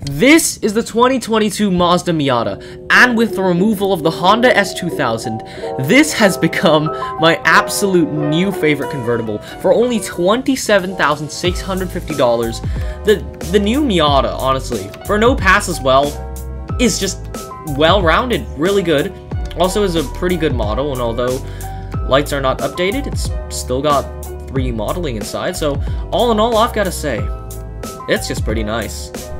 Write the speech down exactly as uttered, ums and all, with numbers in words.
This is the twenty twenty-two Mazda Miata, and with the removal of the Honda S two thousand, this has become my absolute new favorite convertible for only twenty-seven thousand six hundred fifty dollars. The, the new Miata, honestly, for no pass as well, is just well-rounded, really good. Also is a pretty good model, and although lights are not updated, it's still got three D modeling inside, so all in all, I've got to say, it's just pretty nice.